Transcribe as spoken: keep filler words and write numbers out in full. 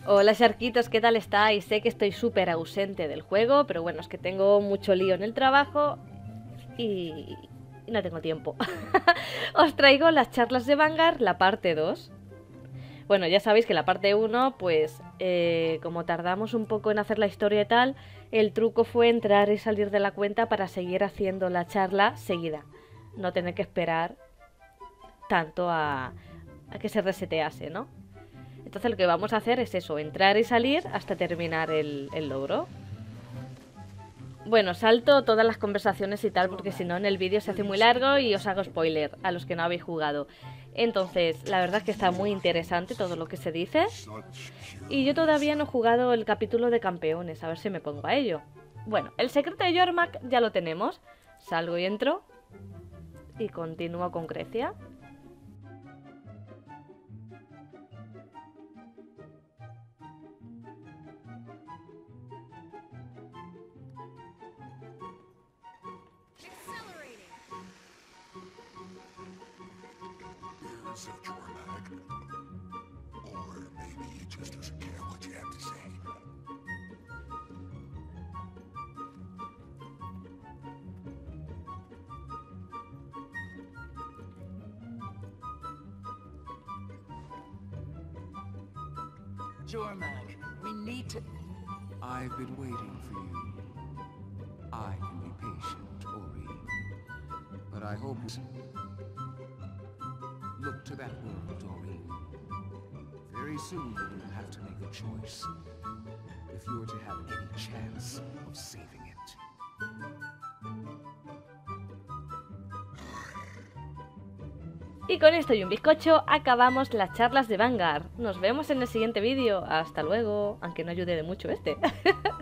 Hola Sharquitos, ¿qué tal estáis? Sé que estoy súper ausente del juego, pero bueno, es que tengo mucho lío en el trabajo y, y no tengo tiempo. Os traigo las charlas de Vanguard, la parte dos. Bueno, ya sabéis que la parte uno, pues eh, como tardamos un poco en hacer la historia y tal, el truco fue entrar y salir de la cuenta para seguir haciendo la charla seguida. No tener que esperar tanto a, a que se resetease, ¿no? Entonces lo que vamos a hacer es eso, entrar y salir hasta terminar el, el logro. Bueno, salto todas las conversaciones y tal, porque si no en el vídeo se hace muy largo y os hago spoiler a los que no habéis jugado. Entonces, la verdad es que está muy interesante todo lo que se dice. Y yo todavía no he jugado el capítulo de campeones, a ver si me pongo a ello. Bueno, el secreto de Jormak ya lo tenemos. Salgo y entro. Y continúo con Grecia. Is it Jormak? Or maybe he just doesn't care what you have to say. Jormak, we need to... I've been waiting for you. I can be patient, Ori. But I hope... Look to that world, Ori. Very soon you will have to make a choice. If you're to have any chance of saving it. Y con esto y un bizcocho acabamos las charlas de Vanguard. Nos vemos en el siguiente vídeo. Hasta luego. Aunque no ayude de mucho este.